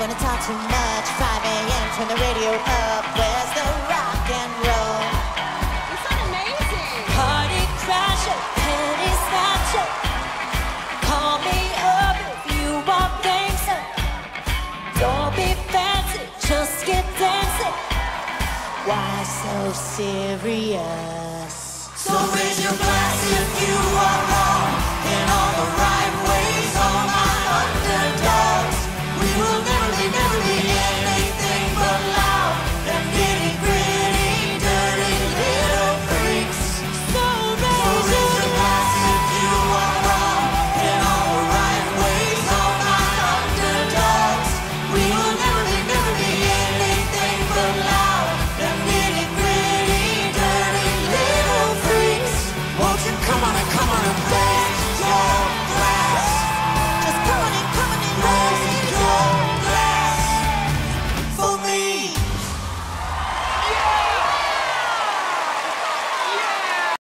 gonna talk too much. 5 a.m. turn the radio up. Where's the rock and roll? It's not amazing. Party crasher, penny snatcher. Call me up if you want gangster. Don't be fancy, just get dancing. Why so serious? So raise your glass if you are wrong and on the right.